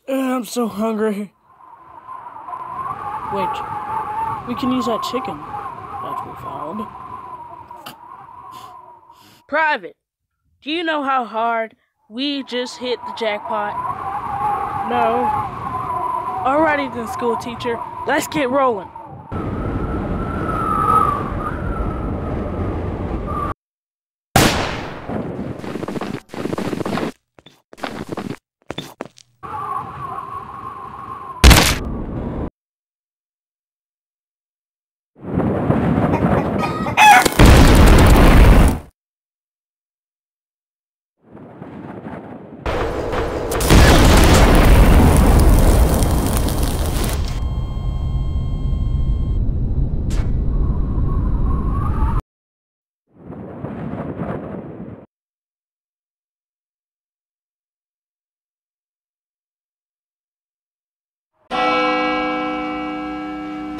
I'm so hungry. Wait, we can use that chicken that we found. Private, do you know how hard we just hit the jackpot? No. Alrighty then, school teacher. Let's get rolling.